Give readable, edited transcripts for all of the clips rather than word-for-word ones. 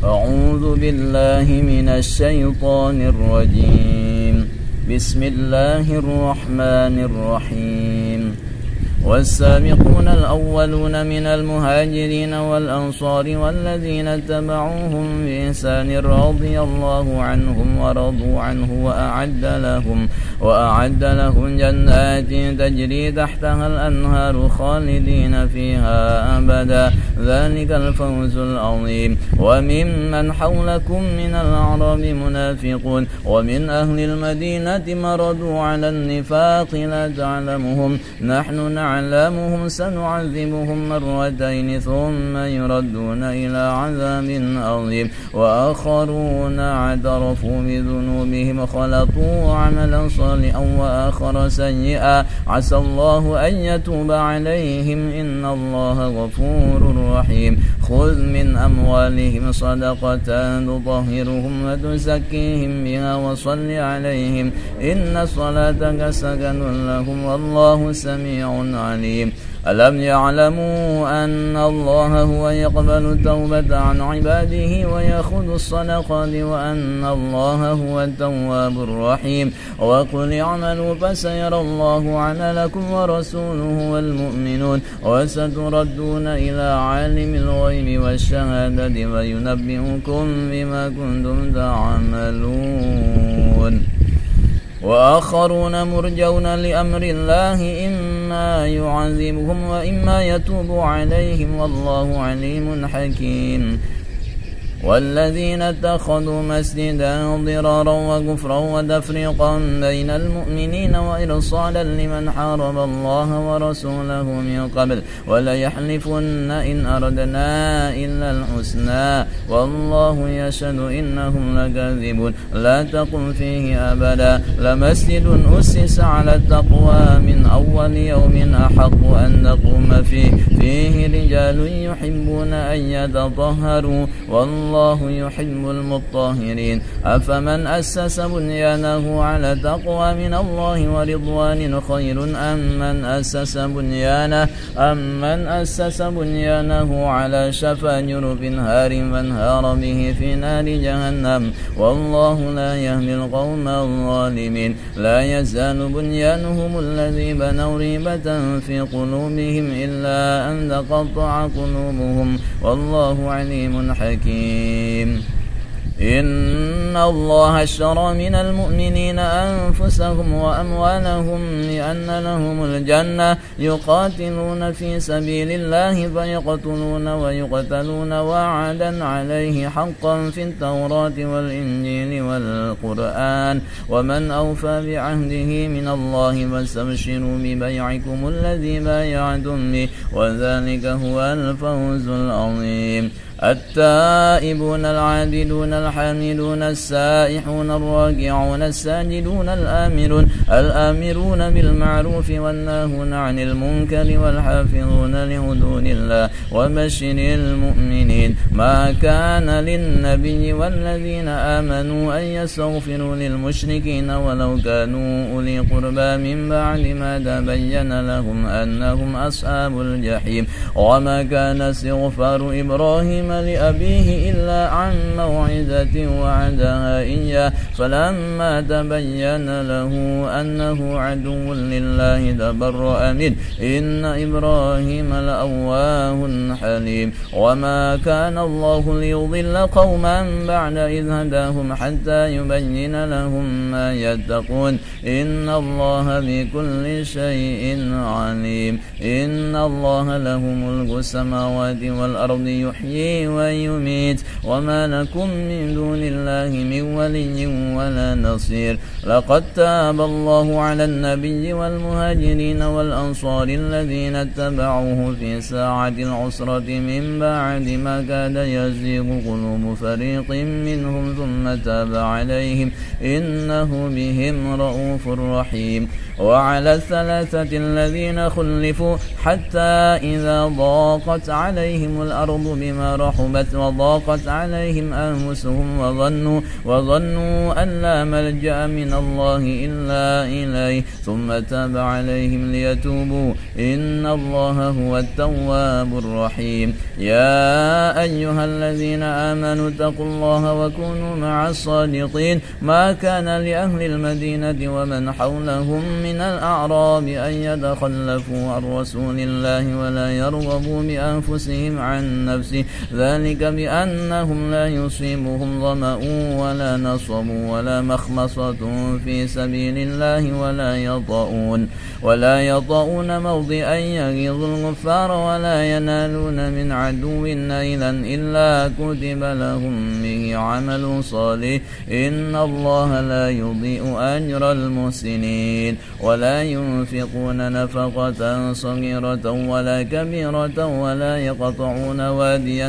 أعوذ بالله من الشيطان الرجيم. بسم الله الرحمن الرحيم. والسابقون الأولون من المهاجرين والأنصار والذين اتبعوهم بإحسان رضي الله عنهم ورضوا عنه وأعد لهم جنات تجري تحتها الأنهار خالدين فيها أبدا ذلك الفوز العظيم. وممن حولكم من الأعراب منافقون ومن أهل المدينة مردوا على النفاق لا تعلمهم نحن نعلمهم سنعذبهم مرتين ثم يردون إلى عذاب عظيم. وآخرون اعترفوا بذنوبهم خلطوا عملا صالحا وآخر سيئا عسى الله أن يتوب عليهم إن الله غفور رحيم. خذ من أموالهم صدقة تطهرهم وتزكيهم بها وصل عليهم إن صلاتك سكن لهم والله سميع عليم. ألم يعلموا أن الله هو يقبل التوبة عن عباده ويأخذ الصدقات وأن الله هو التواب الرحيم. وقل اعملوا فسيرى الله عملكم ورسوله والمؤمنون وستردون إلى عالم الغيب والشهادة وينبئكم بما كنتم تعملون. وآخرون مرجون لأمر الله إما يعذبهم وإما يتوب عليهم والله عليم حكيم. والذين اتخذوا مسجدا ضرارا وكفرا وتفريقا بين المؤمنين وإرصادا لمن حارب الله ورسوله من قبل وليحلفن إن أردنا إلا الحسنى والله يشهد إنهم لكاذبون. لا تقم فيه أبدا لمسجد أسس على التقوى من أول يوم أحق أن تقوم فيه رجال يحبون أن يتطهروا والله يحب المطهرين. أفمن أسس بنيانه على تقوى من الله ورضوان خير أم من أسس بنيانه على شفا جرف هار فانهار به في نار جهنم والله لا يهدي القوم الظالمين. لا يزال بنيانهم الذي بنوا ريبة في قلوبهم إلا أن تقطع قلوبهم والله عليم حكيم. إن الله اشترى من المؤمنين أنفسهم وأموالهم بأن لهم الجنة يقاتلون في سبيل الله فيقتلون ويقتلون وعدا عليه حقا في التوراة والإنجيل والقرآن ومن أوفى بعهده من الله فاستبشروا ببيعكم الذي بايعتم به وذلك هو الفوز العظيم. التائبون العابدون الحامدون السائحون الراكعون الساجدون الآمرون بالمعروف والناهون عن المنكر والحافظون لحدود الله وبشر المؤمنين. ما كان للنبي والذين آمنوا أن يستغفروا للمشركين ولو كانوا أولي قربى من بعد ما تبين لهم أنهم أصحاب الجحيم. وما كان استغفار إبراهيم لأبيه إلا عن موعظة وعدها إياه فلما تبين له أنه عدو لله تبرأ منه إن إبراهيم لأواه حليم. وما كان الله ليضل قوما بعد إذ هداهم حتى يبين لهم ما يتقون إن الله بكل شيء عليم. إن الله له ملك السماوات والأرض يحيي ويميت وما لكم من دون الله من ولي ولا نصير. لقد تاب الله على النبي والمهاجرين والأنصار الذين اتبعوه في ساعة العسرة من بعد ما كاد يزيغ قلوب فريق منهم ثم تاب عليهم إنه بهم رؤوف رحيم. وعلى الثلاثة الذين خلفوا حتى إذا ضاقت عليهم الأرض بما رحبت وضاقت عليهم أنفسهم وظنوا أن لا ملجأ من الله إلا إليه ثم تاب عليهم ليتوبوا إن الله هو التواب الرحيم. يا أيها الذين آمنوا اتقوا الله وكونوا مع الصادقين. ما كان لأهل المدينة ومن حولهم من الأعراب أن يتخلفوا عن رسول الله ولا يرغبوا بأنفسهم عن نفسه ذلك بأنهم لا يصيبهم ظمأ ولا نصب ولا مخمصة في سبيل الله ولا يطؤون موضعا يغيظ الكفار ولا ينالون من عدو نيلا إلا كتب لهم به عمل صالح إن الله لا يضيء أجر المحسنين. ولا ينفقون نفقة صغيرة ولا كبيرة ولا يقطعون واديا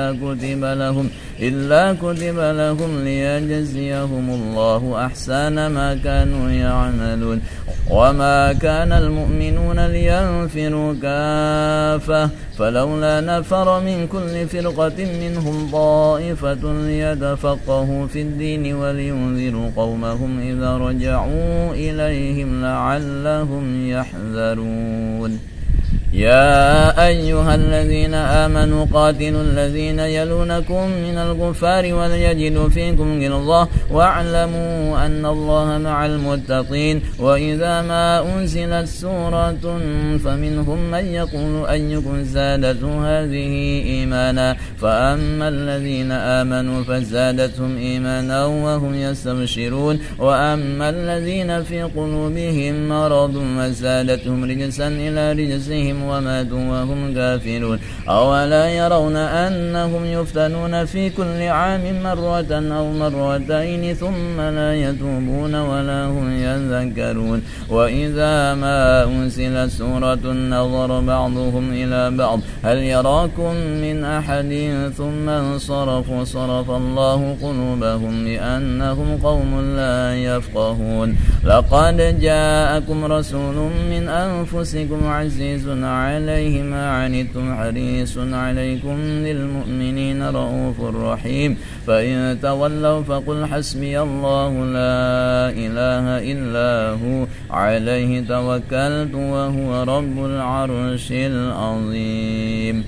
إلا كتب لهم ليجزيهم الله أحسن ما كانوا يعملون. وما كان المؤمنون لينفروا كافة فلولا نفر من كل فرقة منهم طائفة ليتفقهوا في الدين ولينذروا قومهم إذا رجعوا إليهم لعلهم يحذرون. يا أيها الذين آمنوا قاتلوا الذين يلونكم من الكفار وليجدوا فيكم غلظة واعلموا أن الله مع المتقين. وإذا ما أنزلت سورة فمنهم من يقول أيكم زادته هذه إيمانا فأما الذين آمنوا فزادتهم إيمانا وهم يستبشرون وأما الذين في قلوبهم مرض فزادتهم رجسا إلى رجسهم وماتوا وهم كافرون. أولا يرون أنهم يفتنون في كل عام مرة أو مرتين ثم لا يتوبون ولا هم يذكرون. وإذا ما أنزلت سورة نظر بعضهم إلى بعض هل يراكم من أحد ثم انصرفوا صرف الله قلوبهم لأنهم قوم لا يفقهون. لقد جاءكم رسول من أنفسكم عزيز عليه ما عنتم حريص عليكم بالمؤمنين رؤوف رحيم. فإن تولوا فقل حسبي الله لا إله إلا هو عليه توكلت وهو رب العرش العظيم.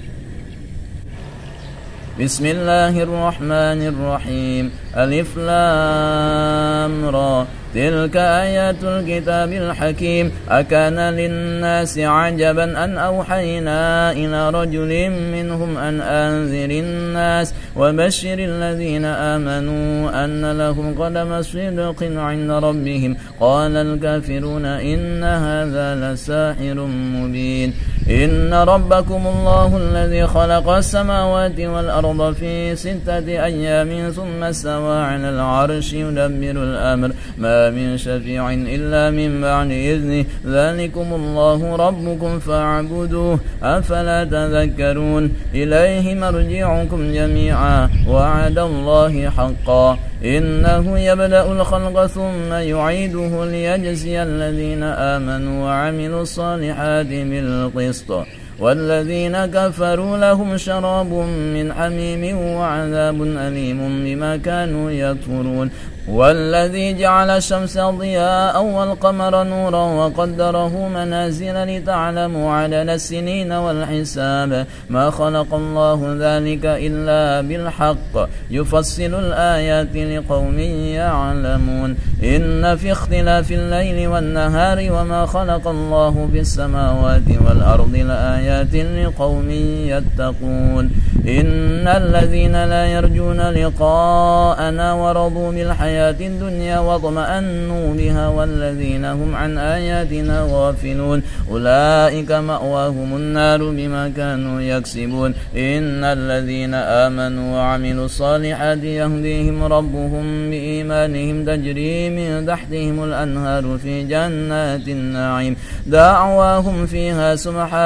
بسم الله الرحمن الرحيم. ألف لام را تلك آيات الكتاب الحكيم. أكان للناس عجبا أن أوحينا إلى رجل منهم أن أنذر الناس وبشر الذين آمنوا أن لهم قدم صدق عند ربهم قال الكافرون إن هذا لساحر مبين. إن ربكم الله الذي خلق السماوات والأرض في 6 أيام ثم استوى على العرش يدبر الأمر ما من شفيع إلا من بعد إذنه ذلكم الله ربكم فاعبدوه أفلا تذكرون. إليه مرجعكم جميعا وعد الله حقا إنه يبدأ الخلق ثم يعيده ليجزي الذين آمنوا وعملوا الصالحات بالقسط والذين كفروا لهم شراب من حميم وعذاب أليم بما كانوا يكفرون. والذي جعل الشمس ضياء والقمر نورا وقدره منازل لتعلموا عدد السنين والحساب ما خلق الله ذلك إلا بالحق يفصل الآيات لقوم يعلمون. إن في اختلاف الليل والنهار وما خلق الله في السماوات والأرض لآيات لقوم يتقون. إن الذين لا يرجون لقاءنا ورضوا بالحياة الدنيا واطمأنوا بها والذين هم عن آياتنا غافلون أولئك مأواهم النار بما كانوا يكسبون. إن الذين آمنوا وعملوا الصالحات يهديهم ربهم بإيمانهم تجري من تحتهم الأنهار في جنات النعيم دعواهم فيها سبحانك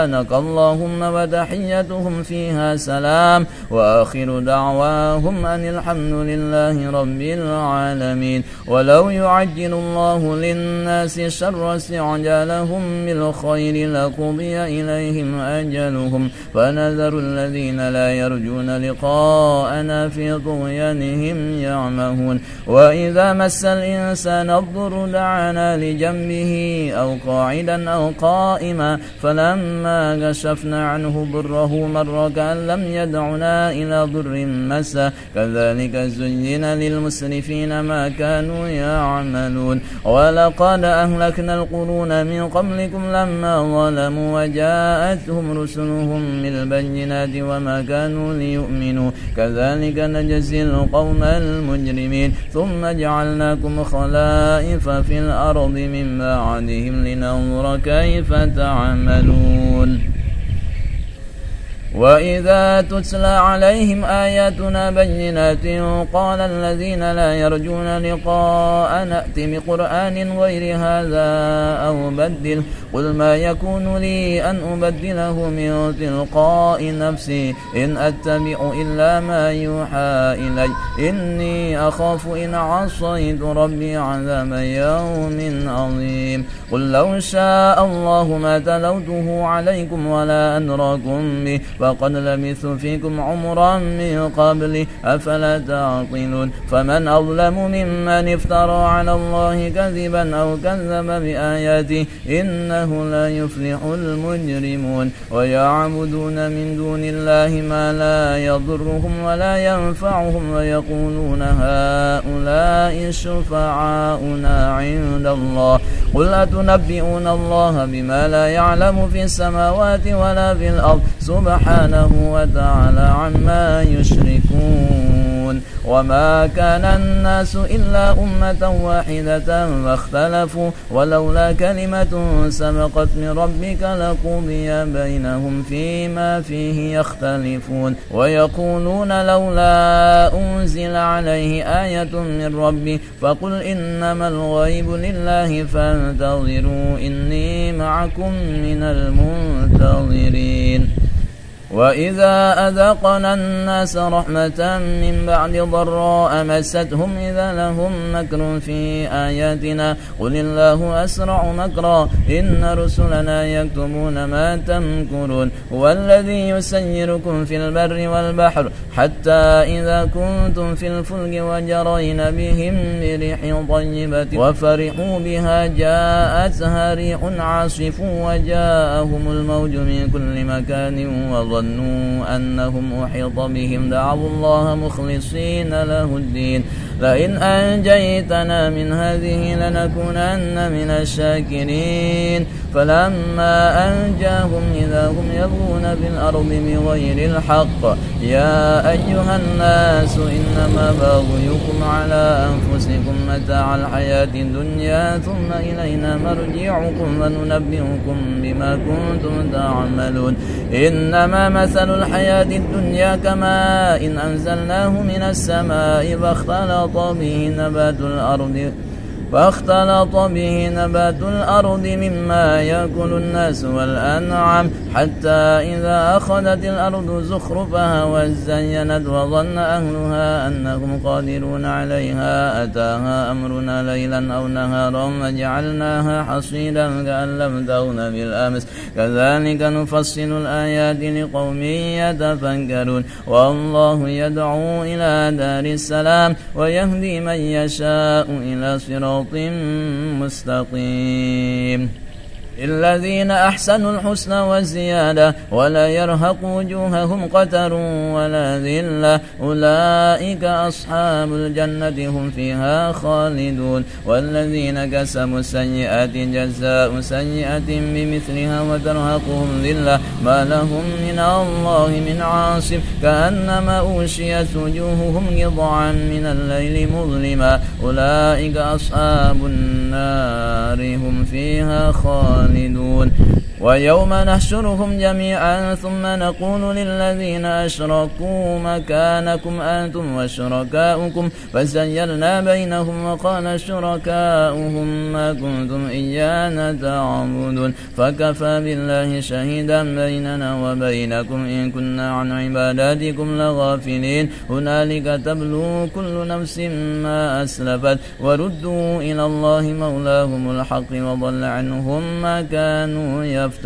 اللهم وتحيتهم فيها سلام وآخر دعواهم أن الحمد لله رب العالمين. ولو يعجل الله للناس الشر استعجالهم بالخير لقضي إليهم أجلهم فنذر الذين لا يرجون لقاءنا في طغيانهم يعمهون. وإذا مس الإنسان الضر دعانا لجنبه أو قاعدا أو قائما فلما كشفنا عنه ضره مر كأن لم يدعنا إلى ضر مسه كذلك زين للمسرفين ما كانوا يعملون. ولقد أهلكنا القرون من قبلكم لما ظلموا وجاءتهم رسلهم بالبينات وما كانوا ليؤمنوا كذلك نجزي القوم المجرمين. ثم جعلناكم خلائف في الأرض من بعدهم لننظر كيف تعملون. وإذا تتلى عليهم آياتنا بينات قال الذين لا يرجون لقاء نأت بقرآن غير هذا أو بدل قل ما يكون لي أن أبدله من تلقاء نفسي إن أتبع إلا ما يوحى إلي إني أخاف إن عصيت ربي عذاب يوم عظيم. قل لو شاء الله ما تلوته عليكم ولا أدراكم به فقد لبثت فيكم عمرا من قبل أفلا تعقلون. فمن أظلم ممن افترى على الله كذبا أو كذب بآياته إنه لا يفلح المجرمون. ويعبدون من دون الله ما لا يضرهم ولا ينفعهم ويقولون هؤلاء شفعاؤنا عند الله قل أتنبئون الله بما لا يعلم في السماوات ولا في الأرض سبحانه وتعالى عما يشركون. وما كان الناس إلا أمة واحدة فاختلفوا ولولا كلمة سبقت من ربك لقضي بينهم فيما فيه يختلفون. ويقولون لولا أنزل عليه آية من ربه فقل إنما الغيب لله فانتظروا إني معكم من المنتظرين. وإذا أذقنا الناس رحمة من بعد ضراء مستهم إذا لهم مكر في آياتنا قل الله أسرع مكرا إن رسلنا يكتبون ما تمكرون. هو الذي يسيركم في البر والبحر حتى إذا كنتم في الفلك وجرين بهم بريح طيبة وفرحوا بها جاءتها ريح عاصف وجاءهم الموج من كل مكان وظنوا أنهم أحيط بهم دعوا الله مخلصين له الدين لئن أنجيتنا من هذه لنكونن من الشاكرين. فلما أنجاهم إذا هم يبغون في الأرض بغير الحق يا أيها الناس إنما بغيكم على أنفسكم متاع الحياة الدنيا ثم إلينا مرجعكم وننبئكم بما كنتم تعملون. إنما مثل الحياة الدنيا كماء إن أنزلناه من السماء فاختلط به نبات الأرض مما يأكل الناس والأنعام حتى إذا أخذت الأرض زخرفها وزينت وظن أهلها أنهم قادرون عليها أتاها أمرنا ليلا أو نهارا وجعلناها حصيدا كأن لم تغن بالأمس كذلك نفصل الآيات لقوم يتفكرون. والله يدعو إلى دار السلام ويهدي من يشاء إلى صراط مستقيم. الذين أحسنوا الحسنى والزيادة ولا يرهق وجوههم قتر ولا ذلة أولئك أصحاب الجنة هم فيها خالدون. والذين كسبوا السيئات جزاء سيئة بمثلها وترهقهم ذلة ما لهم من الله من عاصم كأنما أوشيت وجوههم قطعا من الليل مظلما أولئك أصحاب النار هم فيها خالدون. ويوم نحشرهم جميعا ثم نقول للذين أشركوا مكانكم أنتم وشركاؤكم فزيلنا بينهم وقال شركاؤهم ما كنتم إيانا تعبدون فكفى بالله شهيدا بيننا وبينكم إن كنا عن عباداتكم لغافلين هنالك تبلو كل نفس ما أسلفت وردوا إلى الله مولاهم الحق وضل عنهم ما كانوا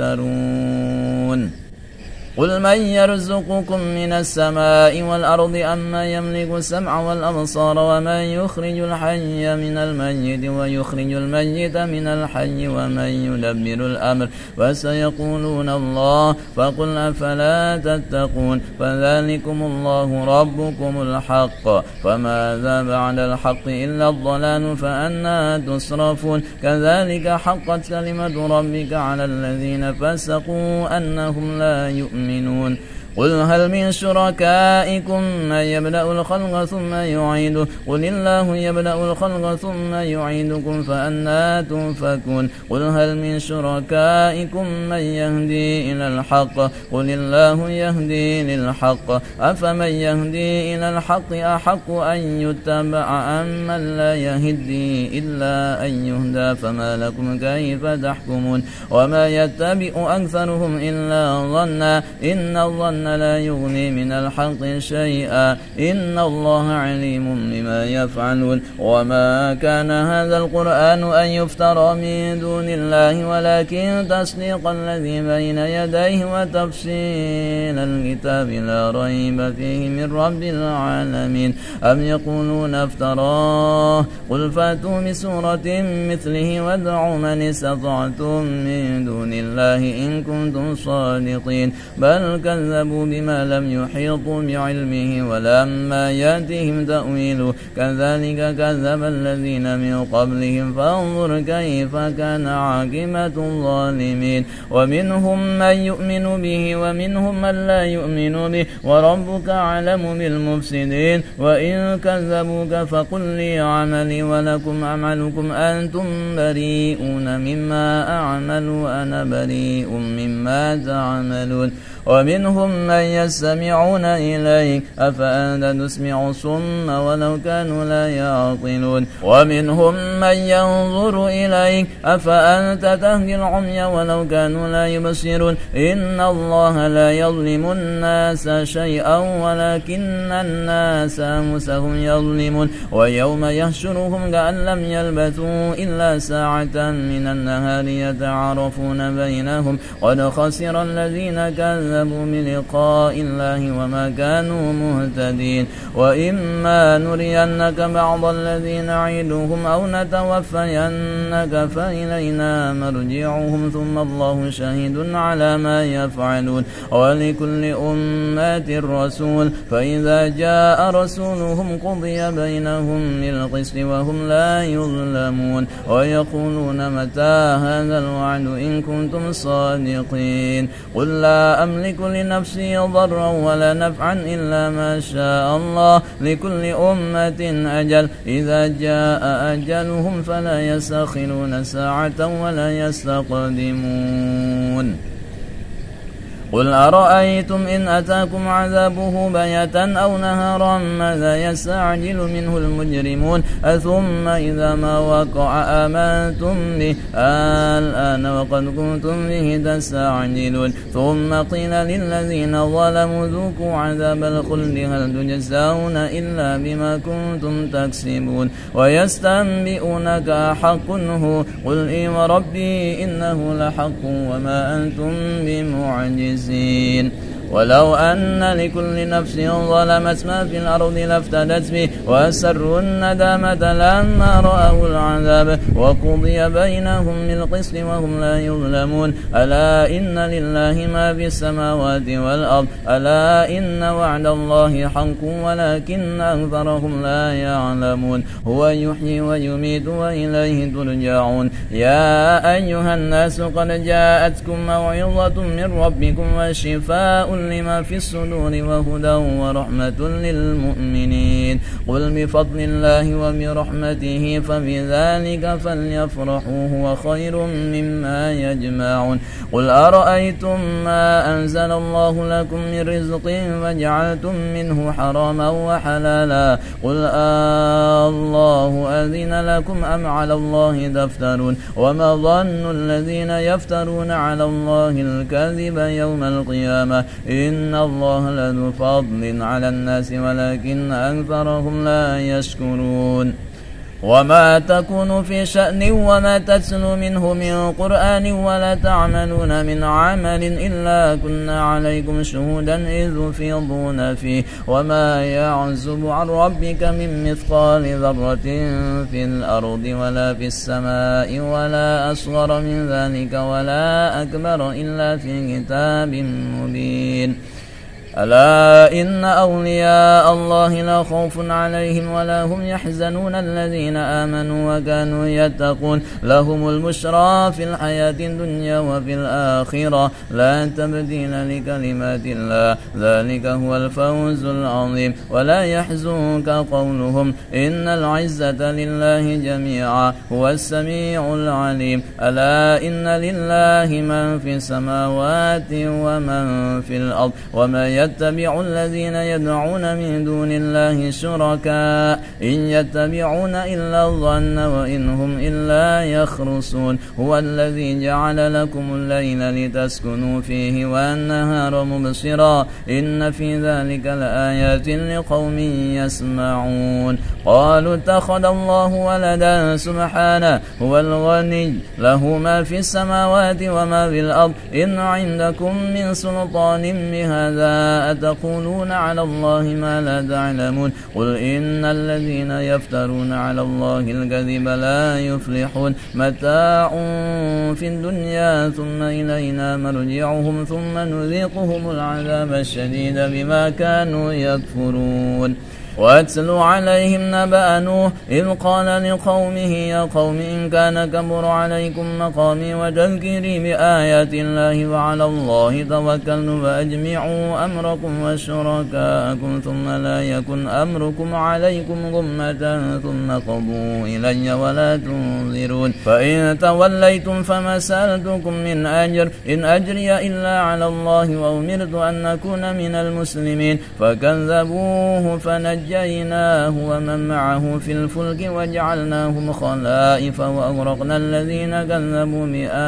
يفترون قل من يرزقكم من السماء والأرض أمن يملك السمع والأبصار ومن يخرج الحي من الميت ويخرج الميت من الحي ومن يدبر الأمر فسيقولون الله فقل أفلا تتقون فذلكم الله ربكم الحق فماذا بعد الحق إلا الضلال فأنى تصرفون كذلك حقت كلمة ربك على الذين فسقوا أنهم لا يؤمنون قل هل من شركائكم من يبدأ الخلق ثم يعيده قل الله يبدأ الخلق ثم يعيدكم فأنى تؤفكون قل هل من شركائكم من يهدي إلى الحق قل الله يهدي للحق أفمن يهدي إلى الحق أحق أن يتبع أم من لا يهدي إلا أن يهدى فما لكم كيف تحكمون وما يتبع أكثرهم إلا ظنا إن الظن لا يغني من الحق شيئا إن الله عليم بما يفعلون وما كان هذا القرآن أن يفترى من دون الله ولكن تصديق الذي بين يديه وتفصيل الكتاب لا ريب فيه من رب العالمين أم يقولون افتراه قل فاتوا بسورة مثله وادعوا من استطعتم من دون الله إن كنتم صادقين بل كذبوا بما لم يحيطوا بعلمه ولما يأتهم تأويله كذلك كذب الذين من قبلهم فانظر كيف كان عاقبة الظالمين ومنهم من يؤمن به ومنهم من لا يؤمن به وربك أعلم بالمفسدين وإن كذبوك فقل لي عملي ولكم عملكم أنتم بريئون مما أعمل وأنا بريء مما تعملون ومنهم من يستمعون إليك أفأنت تسمع الصم ولو كانوا لا يعقلون ومنهم من ينظر إليك أفأنت تهدي العمي ولو كانوا لا يبصرون إن الله لا يظلم الناس شيئا ولكن الناس أنفسهم يظلمون ويوم يحشرهم كأن لم يلبثوا إلا ساعة من النهار يتعارفون بينهم قد خسر الذين كذبوا بلقاء الله وما كانوا مهتدين وإما نرينك بعض الذين نعيدهم أو نتوفينك فإلينا مرجعهم ثم الله شهيد على ما يفعلون ولكل أمة رسول فإذا جاء رسولهم قضي بينهم بالقسط وهم لا يظلمون ويقولون متى هذا الوعد إن كنتم صادقين قل لا أملك لنفسي ضرا ولا نفعا إلا ما شاء الله لكل أمة أجل إذا جاء أجلهم فلا يستأخرون ساعة ولا يستقدمون قل أرأيتم إن أتاكم عذابه بياتا أو نهارا ماذا يستعجل منه المجرمون أثم إذا ما وقع آمنتم به الآن وقد كنتم به تستعجلون ثم قيل للذين ظلموا ذوقوا عذاب الخلد هل تجزون إلا بما كنتم تكسبون ويستنبئونك أحق هو قل إي وربي إنه لحق وما أنتم بمعجزين ولو أن لكل نفس ظلمت ما في الأرض لافتدت به وأسروا الندامة لما رأوا العذاب وقضي بينهم بالقسط وهم لا يظلمون ألا إن لله ما في السماوات والأرض ألا إن وعد الله حق ولكن أكثرهم لا يعلمون هو يحيي ويميت وإليه ترجعون يا أيها الناس قد جاءتكم موعظة من ربكم وشفاء لما في الصدور وهدى ورحمة للمؤمنين. قل بفضل الله وبرحمته فبذلك فليفرحوا هو خير مما يجمعون. قل أرأيتم ما أنزل الله لكم من رزق وجعلتم منه حراما وحلالا قل الله أذن لكم أم على الله تفترون وما ظن الذين يفترون على الله الكذب يوم القيامة إن الله لذو فضل على الناس ولكن أكثرهم لا يشكرون. وما تكون في شأن وما تتلو منه من قرآن ولا تعملون من عمل إلا كنا عليكم شهودا إذ تفيضون فيه وما يعزب عن ربك من مثقال ذرة في الأرض ولا في السماء ولا أصغر من ذلك ولا أكبر إلا في كتاب مبين. ألا إن أولياء الله لا خوف عليهم ولا هم يحزنون الذين آمنوا وكانوا يتقون لهم البشرى في الحياة الدنيا وفي الآخرة لا تبديل لكلمات الله ذلك هو الفوز العظيم. ولا يحزنك قولهم إن العزة لله جميعا هو السميع العليم. ألا إن لله من في السماوات ومن في الأرض وما يتبع الذين يدعون من دون الله شركاء إن يتبعون إلا الظن وإن هم إلا يخرصون. هو الذي جعل لكم الليل لتسكنوا فيه والنهار مبصرا إن في ذلك لآيات لقوم يسمعون. قالوا اتخذ الله ولدا سبحانه هو الغني له ما في السماوات وما في الأرض إن عندكم من سلطان بهذا أتقولون على الله ما لا تعلمون. قل إن الذين يفترون على الله الكذب لا يفلحون. متاع في الدنيا ثم إلينا مرجعهم ثم نذيقهم العذاب الشديد بما كانوا يكفرون. واتل عليهم نبأ نوح إذ قال لقومه يا قوم إن كان كبر عليكم مقامي وتذكيري بآيات الله وعلى الله توكلت فأجمعوا أمركم وشركاءكم ثم لا يكن أمركم عليكم غمة ثم قضوا إلي ولا تنظرون. فإن توليتم فما سألتكم من أجر إن أجري إلا على الله وأمرت أن أكون من المسلمين. فكذبوه فنجيناه ومن معه في الفلك وجعلناهم خلائف وأغرقنا الذين كذبوا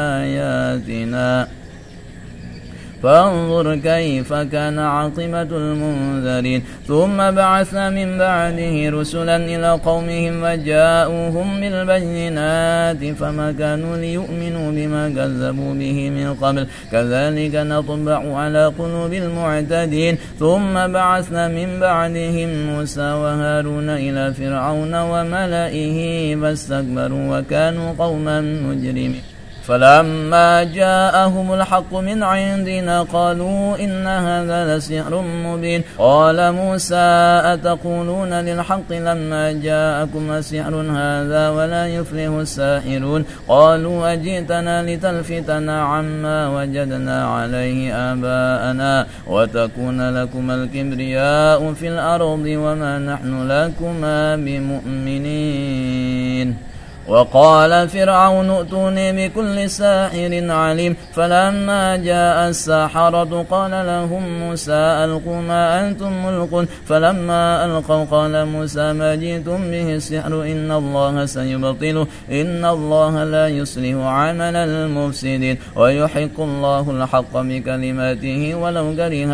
بآياتنا فانظر كيف كان عاقبة المنذرين. ثم بعثنا من بعده رسلا إلى قومهم وجاءوهم بالبينات فما كانوا ليؤمنوا بما كذبوا به من قبل كذلك نطبع على قلوب المعتدين. ثم بعثنا من بعدهم موسى وهارون إلى فرعون وملئه فاستكبروا وكانوا قوما مجرمين. فلما جاءهم الحق من عندنا قالوا إن هذا لسحر مبين. قال موسى أتقولون للحق لما جاءكم أسحر هذا ولا يفلح الساحرون. قالوا أجئتنا لتلفتنا عما وجدنا عليه آباءنا وتكون لكما الكبرياء في الأرض وما نحن لكما بمؤمنين. وقال فرعون ائتوني بكل ساحر عليم. فلما جاء السحرة قال لهم موسى ألقوا ما أنتم ملقون. فلما ألقوا قال موسى ما جئتم به السحر إن الله سيبطله إن الله لا يصلح عمل المفسدين ويحق الله الحق بكلماته ولو كره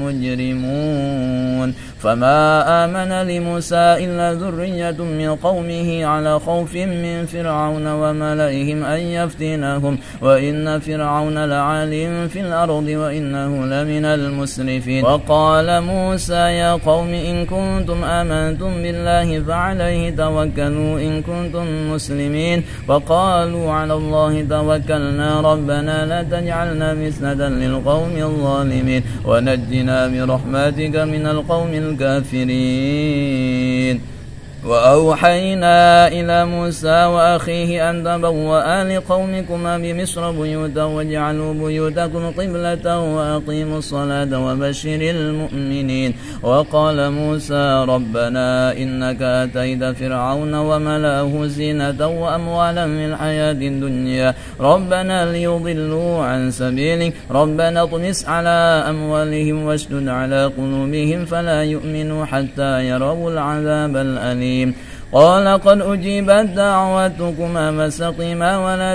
المجرمون. فما آمن لموسى إلا ذرية من قومه على خوف من فرعون وملئهم أن يفتنهم وإن فرعون لعال في الأرض وإنه لمن المسرفين. وقال موسى يا قوم إن كنتم آمنتم بالله فعليه توكلوا إن كنتم مسلمين. وقالوا على الله توكلنا ربنا لا تجعلنا مسندا للقوم الظالمين ونجنا برحمتك من القوم الكافرين. وأوحينا إلى موسى وأخيه أن تبوأ لقومكما بمصر بيوتا واجعلوا بيوتكم قبلة وأقيموا الصلاة وبشر المؤمنين. وقال موسى ربنا إنك آتيت فرعون وملأه زينة وأموالا في الحياة الدنيا ربنا ليضلوا عن سبيلك ربنا اطمس على أموالهم واشدد على قلوبهم فلا يؤمنوا حتى يروا العذاب الأليم. قال قد أجيبت دعوتكما فاستقيما ولا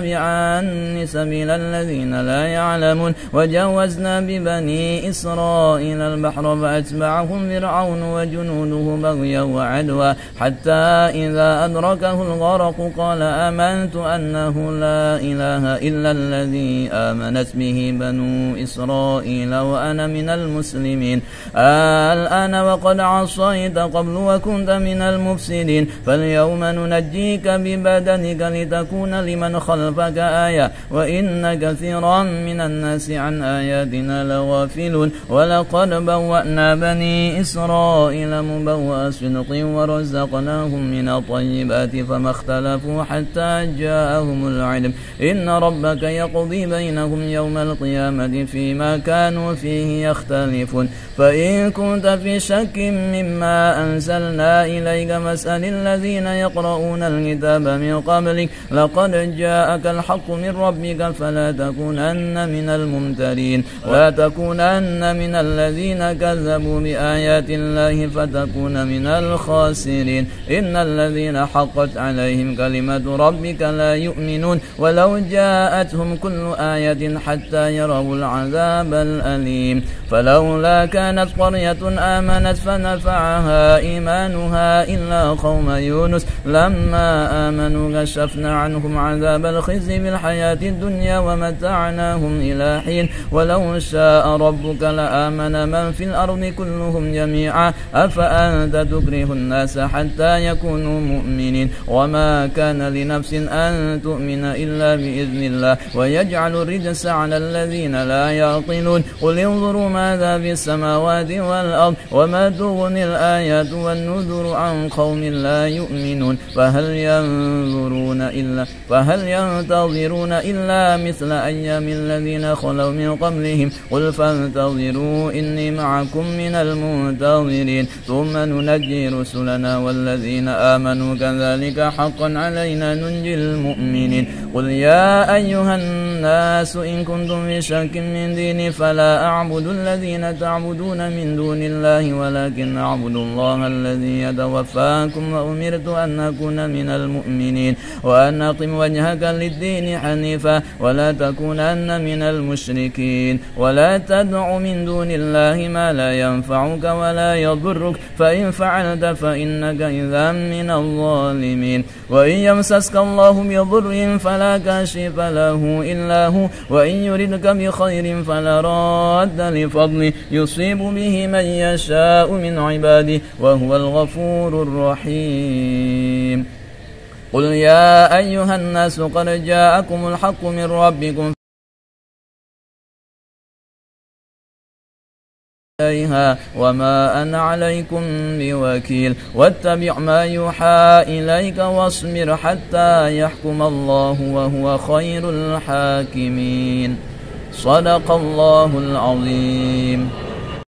تتبعان سبيل الذين لا يعلمون. وجاوزنا ببني إسرائيل البحر فأتبعهم فرعون وجنوده بغيا وعدوا حتى إذا أدركه الغرق قال آمنت أنه لا إله إلا الذي آمنت به بنو إسرائيل وأنا من المسلمين. الآن وقد عصيت قبل وكنت من المفسدين فاليوم ننجيك ببدنك لتكون لمن خلفك آية وإن كثيرا من الناس عن آياتنا لغافلون. ولقد بوأنا بني إسرائيل مبوأ صدق ورزقناهم من الطيبات فما اختلفوا حتى جاءهم العلم إن ربك يقضي بينهم يوم القيامة فيما كانوا فيه يختلفون. فإن كنت في شك مما أنزلنا إليك فاسأل الذين يقرؤون الكتاب من قبلك لقد جاءك الحق من ربك فلا تكونن من الممترين ولا تكونن من الذين كذبوا بآيات الله فتكون من الخاسرين. إن الذين حقت عليهم كلمة ربك لا يؤمنون ولو جاءتهم كل آية حتى يروا العذاب الأليم. فلولا كانت قرية آمنت فنفعها إيمانها إلا قوم يونس لما آمنوا كشفنا عنهم عذاب الخزي في الحياة الدنيا ومتعناهم إلى حين. ولو شاء ربك لآمن من في الأرض كلهم جميعا أفأنت تكره الناس حتى يكونوا مؤمنين. وما كان لنفس أن تؤمن إلا بإذن الله ويجعل الرجس على الذين لا يعقلون. قل انظروا ماذا في السماوات والأرض وما تغني الآيات والنذر عن قوم لا يؤمنون. فهل ينتظرون إلا مثل أيام الذين خلوا من قبلهم قل فانتظروا إني معكم من المنتظرين ثم ننجي رسلنا والذين آمنوا كذلك حقا علينا ننجي المؤمنين. قل يا أيها الناس إن كنتم في شك من ديني فلا أعبد الذين تعبدون من دون الله ولكن أعبد الله الذي يتوفاكم وأمرت أن أكون من المؤمنين وأن أقم وجهك للدين حنيفا ولا تكونن من المشركين. ولا تدع من دون الله ما لا ينفعك ولا يضرك فإن فعلت فإنك إذا من الظالمين. وإن يمسسك الله بضر فلا كاشف له إلا هو وإن يردك بخير فلا راد لفضله يصيب به من يشاء من عباده وهو الغفور الرحيم. قل يا أيها الناس قد جاءكم الحق من ربكم وما أنا عليكم بوكيل واتبع ما يوحى إليك واصبر حتى يحكم الله وهو خير الحاكمين. صدق الله العظيم.